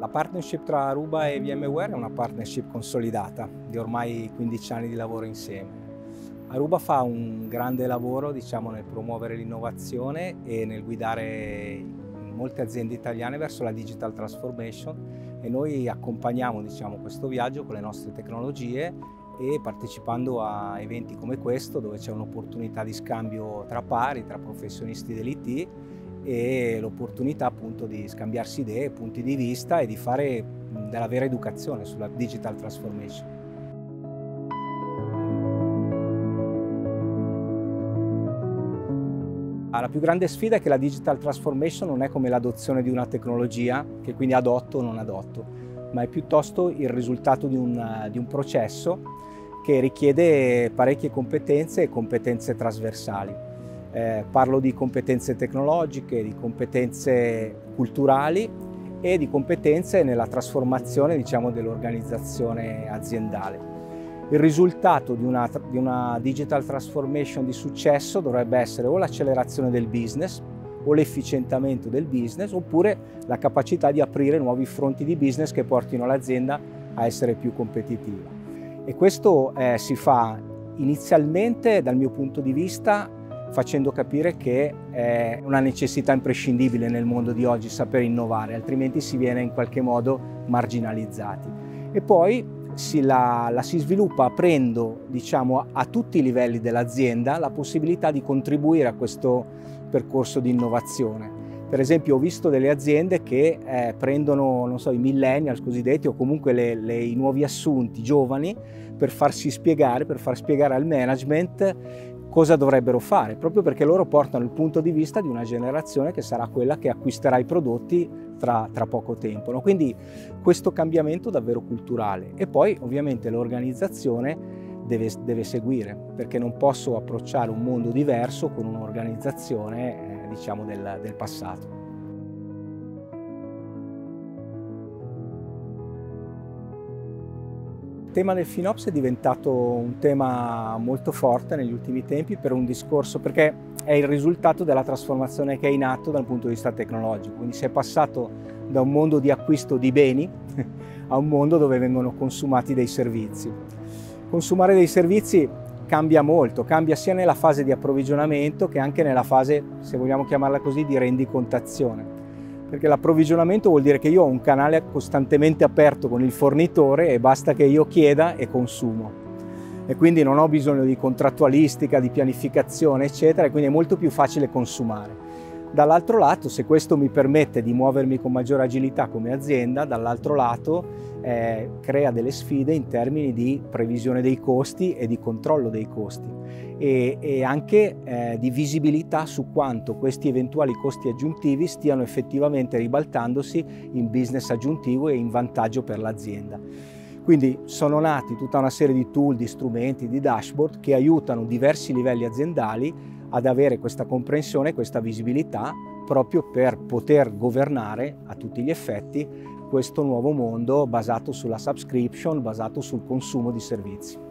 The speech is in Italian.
La partnership tra Aruba e VMware è una partnership consolidata di ormai 15 anni di lavoro insieme. Aruba fa un grande lavoro, nel promuovere l'innovazione e nel guidare molte aziende italiane verso la digital transformation, e noi accompagniamo questo viaggio con le nostre tecnologie e partecipando a eventi come questo, dove c'è un'opportunità di scambio tra pari, tra professionisti dell'IT, e l'opportunità appunto di scambiarsi idee, punti di vista e di fare della vera educazione sulla digital transformation. La più grande sfida è che la digital transformation non è come l'adozione di una tecnologia, che quindi adotto o non adotto, ma è piuttosto il risultato di un processo che richiede parecchie competenze e competenze trasversali. Parlo di competenze tecnologiche, di competenze culturali e di competenze nella trasformazione dell'organizzazione aziendale. Il risultato di una digital transformation di successo dovrebbe essere o l'accelerazione del business o l'efficientamento del business, oppure la capacità di aprire nuovi fronti di business che portino l'azienda a essere più competitiva. E questo si fa inizialmente, dal mio punto di vista, facendo capire che è una necessità imprescindibile nel mondo di oggi saper innovare, altrimenti si viene in qualche modo marginalizzati. E poi la si sviluppa aprendo a tutti i livelli dell'azienda la possibilità di contribuire a questo percorso di innovazione. Per esempio, ho visto delle aziende che prendono, non so, i millennials cosiddetti, o comunque i nuovi assunti giovani, per far spiegare al management cosa dovrebbero fare, proprio perché loro portano il punto di vista di una generazione che sarà quella che acquisterà i prodotti tra poco tempo, no? Quindi questo cambiamento davvero culturale. E poi ovviamente l'organizzazione deve seguire, perché non posso approcciare un mondo diverso con un'organizzazione del passato. Il tema del FinOps è diventato un tema molto forte negli ultimi tempi per un discorso, perché è il risultato della trasformazione che è in atto dal punto di vista tecnologico. Quindi si è passato da un mondo di acquisto di beni a un mondo dove vengono consumati dei servizi. Consumare dei servizi cambia molto, cambia sia nella fase di approvvigionamento che anche nella fase, se vogliamo chiamarla così, di rendicontazione. Perché l'approvvigionamento vuol dire che io ho un canale costantemente aperto con il fornitore e basta che io chieda e consumo. E quindi non ho bisogno di contrattualistica, di pianificazione, eccetera, e quindi è molto più facile consumare. Dall'altro lato, se questo mi permette di muovermi con maggiore agilità come azienda, dall'altro lato crea delle sfide in termini di previsione dei costi e di controllo dei costi e anche di visibilità su quanto questi eventuali costi aggiuntivi stiano effettivamente ribaltandosi in business aggiuntivo e in vantaggio per l'azienda. Quindi sono nati tutta una serie di tool, di strumenti, di dashboard che aiutano diversi livelli aziendali ad avere questa comprensione, questa visibilità, proprio per poter governare a tutti gli effetti questo nuovo mondo basato sulla subscription, basato sul consumo di servizi.